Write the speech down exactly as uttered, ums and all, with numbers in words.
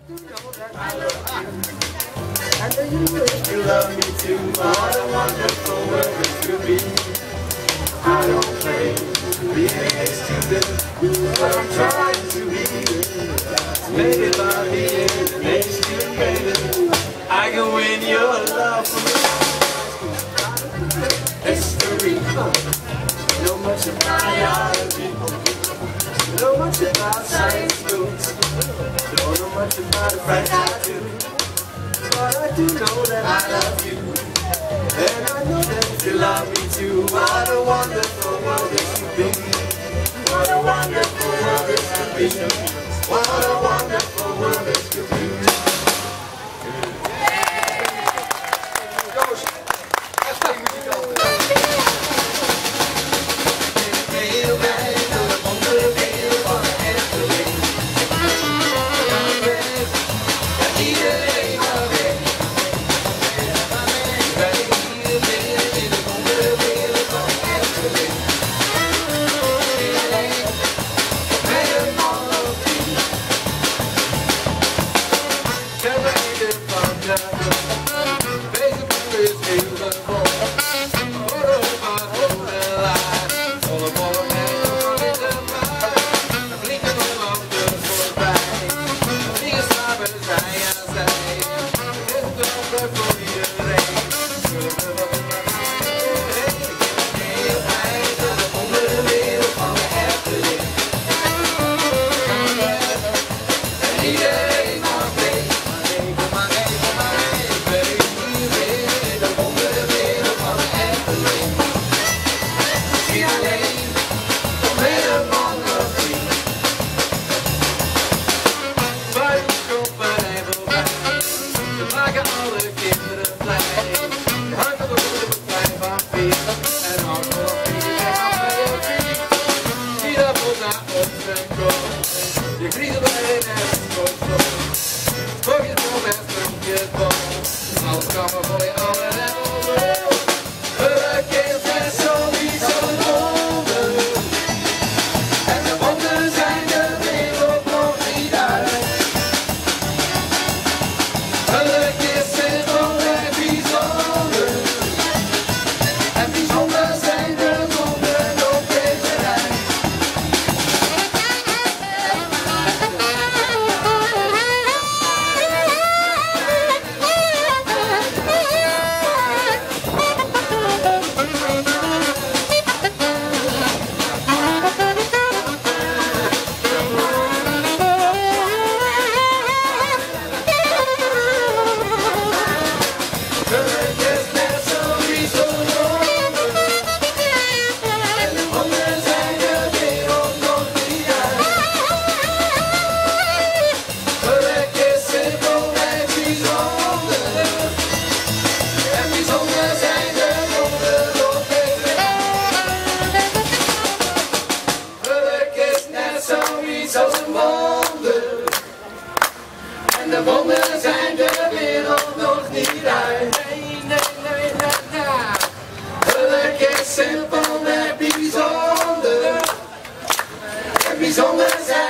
And then you wish you love me too. What a wonderful world this could be. I don't claim being stupid, but I'm trying to be. Maybe by being next to you, baby, I can win your love from history. Know much about biology, know much about science books, don't know much about the French I do. But I do know that I love you, and I know that you love me too. What a wonderful world this could be. What a wonderful world this could be. What a wonderful world this could be. Je kriegt bij een hersenskoop. Voor je droom en stuk je boom. Alles kan maar voor je allen en over. Het kind is sowieso wonder. En de wonderen zijn de wereld nog niet uit. Het is simpel en bijzonder. En bijzonder zijn de wonderen op deze reis. Zoals een wonder. En de wonderen zijn de wereld nog niet uit. Nee, nee, nee, nee, nee. Geluk is simpel en bijzonder. En bijzonder zijn